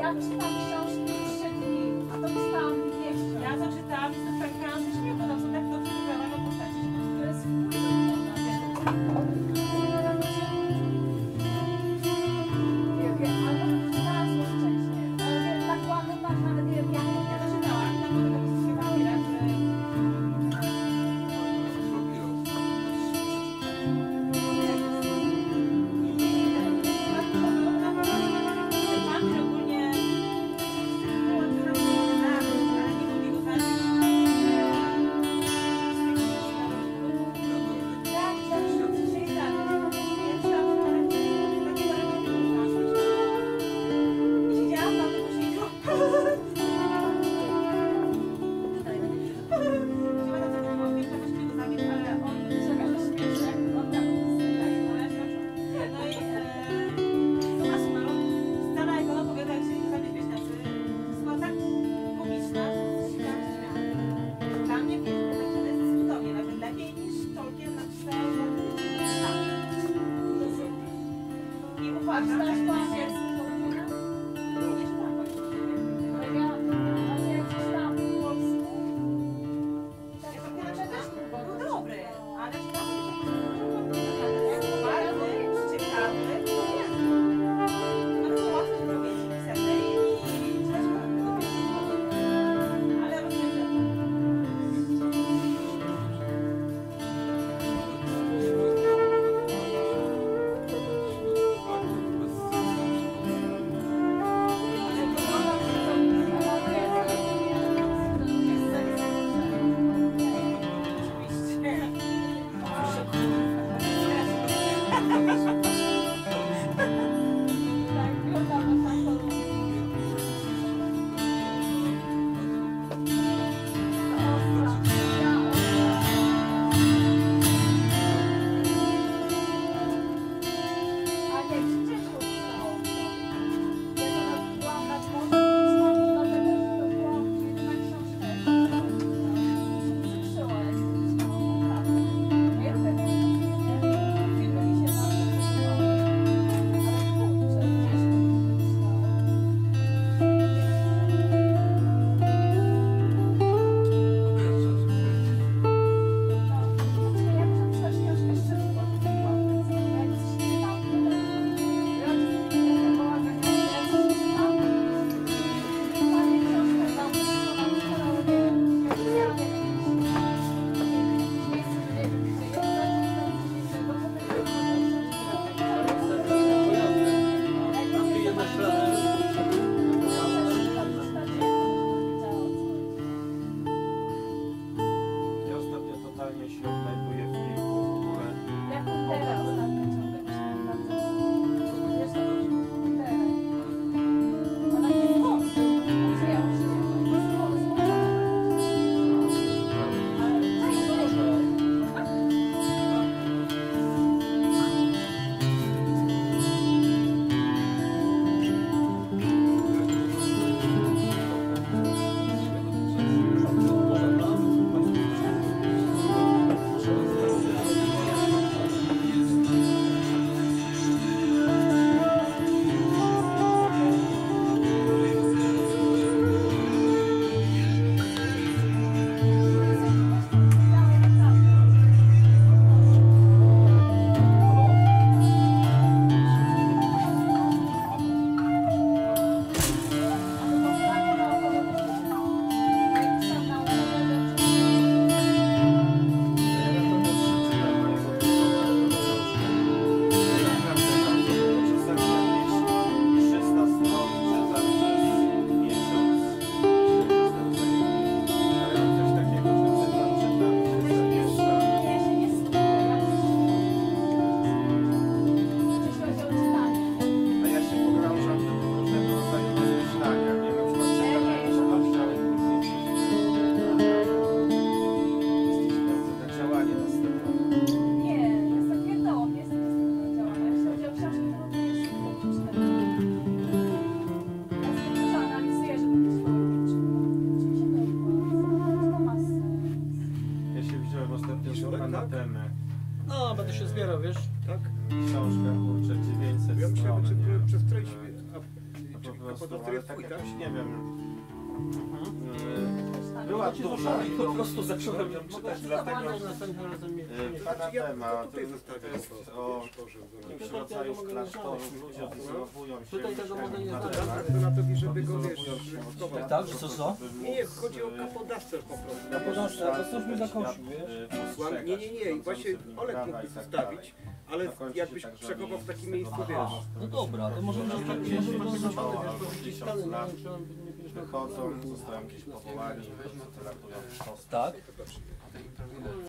Ja czytam książki 3 dni, a to czytałam 200. Ja to czytałam i zapękałam ze śmiechu, tam są tak dobrze wyprawane postaci, że To jest wpływ na No, będę się zbierał, wiesz? Tak? Książka, kurczę, 900 Ja myślałem, stron, czy nie? przez którejś... Kapodoktor jest twój, tak? nie wiem. Była duża i Po prostu zacząłem ją czytać, dlatego następnym razem mieć. pana Ja temat tutaj to zostawię jest po prostu, o wiesz, jakimś Tutaj rodzaju tego mogę nie klasztorów, znaleźć. ludzie odwzorowują się. Tutaj tego mogę nie na znaleźć. temat, to na to, żeby go, wiesz, odwzorowują się od schować. świata, Tak, że co? Nie, nie, chodzi o kapodaster po prostu. Kapodoktor, to coś mi zakosił, wiesz? Nie, właśnie Olek mógłby zostawić, ale jakbyś przechował w takim miejscu, wiesz. No dobra, to może Wychodzą, Wychodzą, zostają gdzieś powołani, wylatują w sztos. tak?